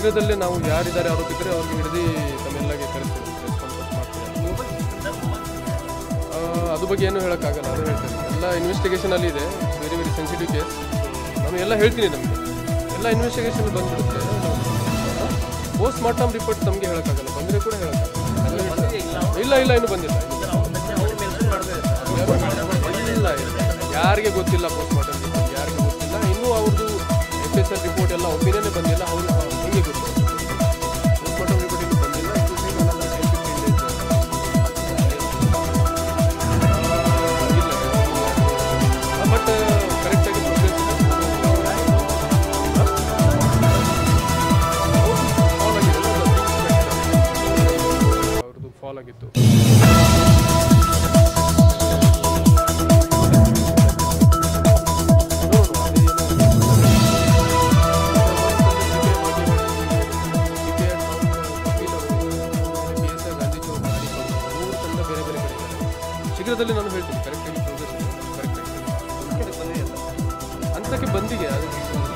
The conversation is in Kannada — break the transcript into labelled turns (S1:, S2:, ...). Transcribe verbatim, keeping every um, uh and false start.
S1: ಶೀಘ್ರದಲ್ಲೇ ನಾವು ಯಾರಿದ್ದಾರೆ ಆರೋಪಿತರೆ ಅವ್ರಿಗೆ ಹಿಡಿದು ತಮ್ಮೆಲ್ಲಗೆ ಕರೆಸ್ತೀವಿ, ರೆಸ್ಪಾನ್ಸ್ ಮಾಡ್ತೀವಿ. ಅದ್ರ ಬಗ್ಗೆ ಏನು ಹೇಳೋಕ್ಕಾಗಲ್ಲ, ಅದು ಹೇಳ್ತೇನೆ. ಎಲ್ಲ ಇನ್ವೆಸ್ಟಿಗೇಷನಲ್ಲಿ ಇದೆ, ವೆರಿ ವೆರಿ ಸೆನ್ಸಿಟಿವ್ ಕೇಸ್. ನಾನು ಎಲ್ಲ ಹೇಳ್ತೀನಿ, ನಮಗೆ ಎಲ್ಲ ಇನ್ವೆಸ್ಟಿಗೇಷನ್ ಬಂದ್ಬಿಡುತ್ತೆ. ಪೋಸ್ಟ್ ಮಾರ್ಟಮ್ ರಿಪೋರ್ಟ್ ನಮಗೆ ಹೇಳೋಕ್ಕಾಗಲ್ಲ, ಬಂದರೆ ಕೂಡ ಹೇಳೋಕ್ಕಾಗಲ್ಲ. ಇಲ್ಲ ಇಲ್ಲ ಇನ್ನೂ ಬಂದಿಲ್ಲ, ಇಲ್ಲ ಯಾರಿಗೆ ಗೊತ್ತಿಲ್ಲ ಪೋಸ್ಟ್ ಮಾರ್ಟಮ್ ರಿಪೋರ್ಟ್, ಯಾರಿಗೆ ಗೊತ್ತಿಲ್ಲ. ಇನ್ನೂ ಅವ್ರದ್ದು ಎಫ್ ಎಸ್ ಎಲ್ ರಿಪೋರ್ಟ್ ಎಲ್ಲ ಒಪಿನಿಯನ್ನೇ ಬಂದಿಲ್ಲ, ಅವರು ಹೆಂಗೆ ಗೊತ್ತು ಪೋಸ್ಟ್ ಮಾರ್ಟಮ್ ರಿಪೋರ್ಟ್ ಇನ್ನೂ ಬಂದಿಲ್ಲ. ಬಟ್ ಕರೆಕ್ಟಾಗಿ ಪ್ರೋಗ್ರೆಸ್ ಅವ್ರದ್ದು ಫಾಲ್ ಆಗಿತ್ತು. ಶೀಘ್ರದಲ್ಲಿ ನಾನು ಹೇಳ್ತೀನಿ, ಕರೆಕ್ಟಾಗಿ ಪ್ರೋಗ್ರೆಸ್ ಕರೆಕ್ಟಾಗಿ ಅಂತಕ್ಕೆ ಬಂದಿದೆ ಅದು.